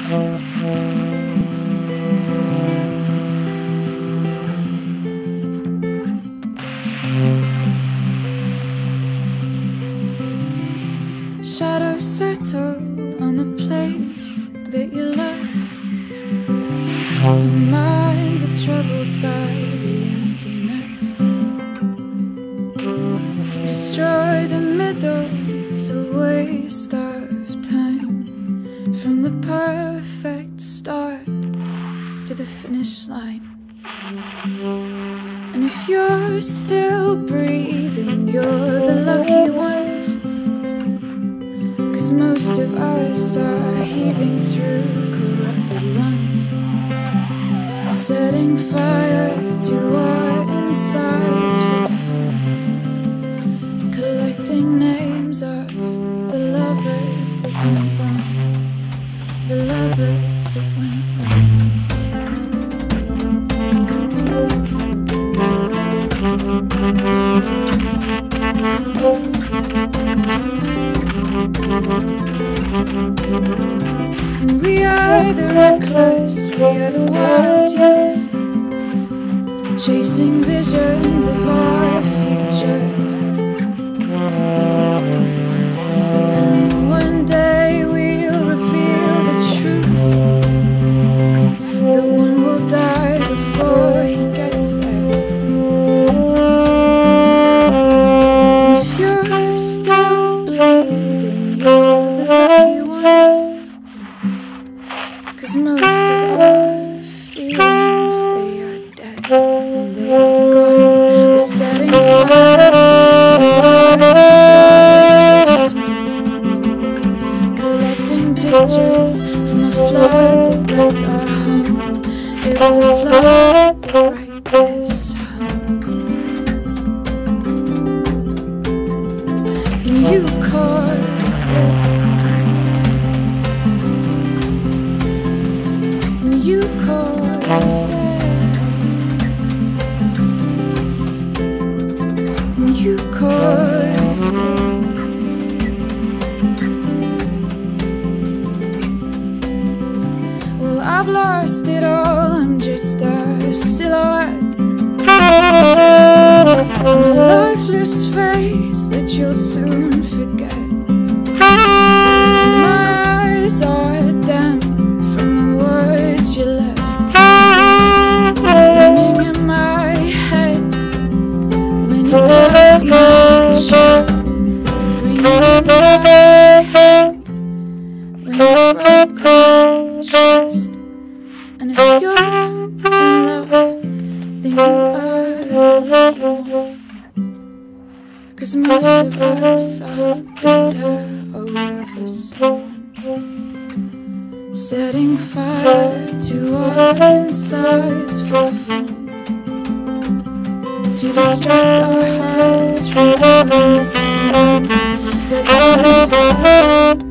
Shadows settle on the place that you love. Our minds are troubled by the emptiness. Destroy the middle, it's a waste of time. From the perfect start to the finish line. And if you're still breathing, you're the lucky ones. 'Cause most of us are heaving through corrupted lungs, setting fire to our insides for fun, collecting names of the lovers that went wrong, the lovers that went wrong. We are the reckless, we are the wild youth, chasing visions of our futures. And one day we'll reveal the truth, that one will die before he gets there. If you're still bleeding, you're the lucky ones. 'Cause most of our feelings, they are dead and they are gone. We're setting fire to our insides for fun, collecting pictures from a flood that wrecked our home. It was a flood that wrecked this home. And you caused it. You caused it. You caused it. Well, I've lost it all, I'm just a silhouette. I'm a lifeless face that you'll soon forget. My eyes are damp from the words you left, ringing in my head when you broke my chest, ringing in my head when you broke my chest. And if you're in love, then you are the lucky one. 'Cause most of us are bitter over someone, setting fire to our insides for fun, to distract our hearts from ever missing one that